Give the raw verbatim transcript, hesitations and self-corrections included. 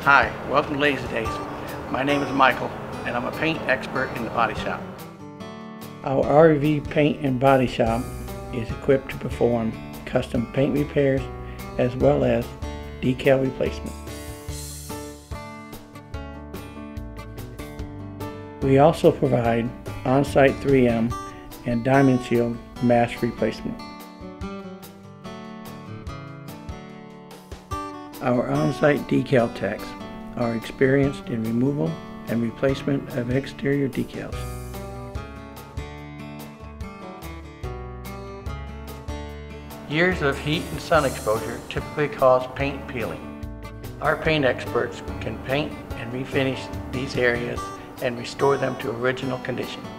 Hi, welcome to Lazydays. My name is Michael and I'm a paint expert in the body shop. Our R V paint and body shop is equipped to perform custom paint repairs as well as decal replacement. We also provide on-site three M and diamond shield mask replacement. Our on-site decal techs are experienced in removal and replacement of exterior decals. Years of heat and sun exposure typically cause paint peeling. Our paint experts can paint and refinish these areas and restore them to original condition.